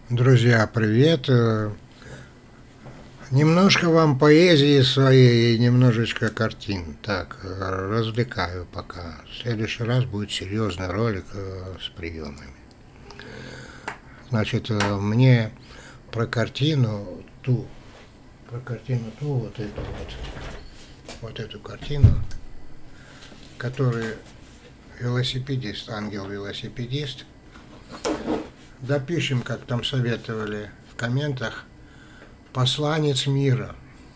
Друзья, привет! Немножко вам поэзии своей и немножечко картин. Так, развлекаю пока. В следующий раз будет серьезный ролик с приемами. Значит, мне про картину ту, вот эту картину, который велосипедист, ангел-велосипедист. Допишем, как там советовали в комментах, посланец мира,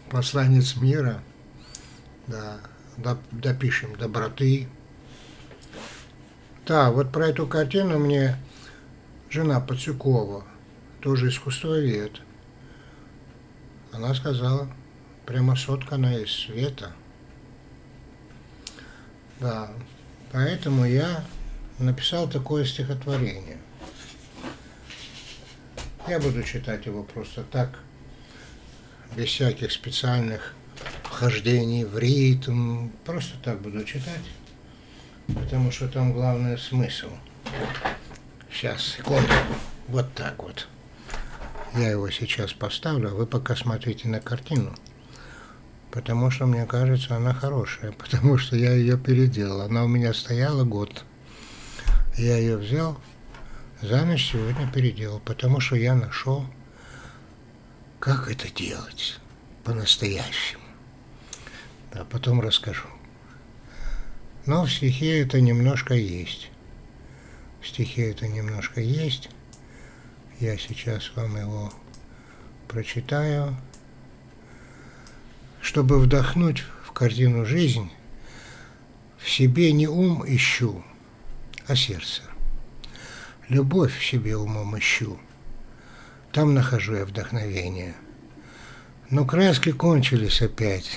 да, допишем доброты. Да, вот про эту картину мне жена Пацюкова, тоже искусствовед, она сказала, прямо соткана из света. Да, поэтому я написал такое стихотворение. Я буду читать его просто так, без всяких специальных вхождений в ритм. Просто так буду читать, потому что там главный смысл. Сейчас, секунду. Вот так вот. Я его сейчас поставлю, а вы пока смотрите на картину. Потому что, мне кажется, она хорошая, потому что я ее переделал. Она у меня стояла год. Я ее взял. За ночь сегодня переделал, потому что я нашел, как это делать по-настоящему. Да, потом расскажу. Но в стихе это немножко есть. В стихе это немножко есть. Я сейчас вам его прочитаю. Чтобы вдохнуть в картину жизнь, в себе не ум ищу, а сердце. Любовь в себе умом ищу, там нахожу я вдохновение. Но краски кончились опять.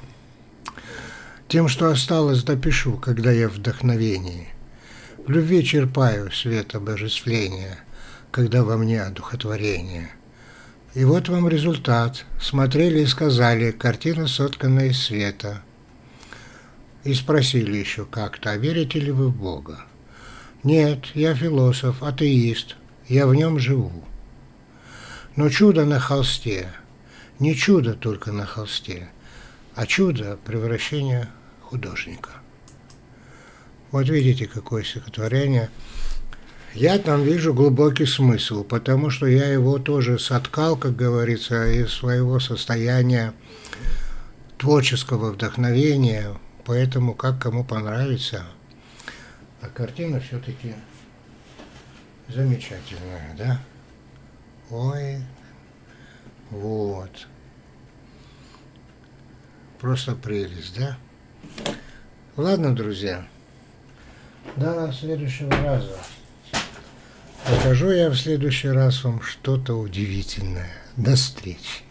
Тем, что осталось, допишу, когда я в вдохновении. В любви черпаю свет обожествления, когда во мне одухотворение. И вот вам результат. Смотрели и сказали, картина соткана из света. И спросили еще как-то, а верите ли вы в Бога? Нет, я философ, атеист, я в нем живу. Но чудо на холсте, не чудо только на холсте, а чудо превращения художника. Вот видите, какое стихотворение. Я там вижу глубокий смысл, потому что я его тоже соткал, как говорится, из своего состояния творческого вдохновения, поэтому как кому понравится. А картина все-таки замечательная, да? Ой, вот. Просто прелесть, да? Ладно, друзья. До следующего раза. Покажу я в следующий раз вам что-то удивительное. До встречи.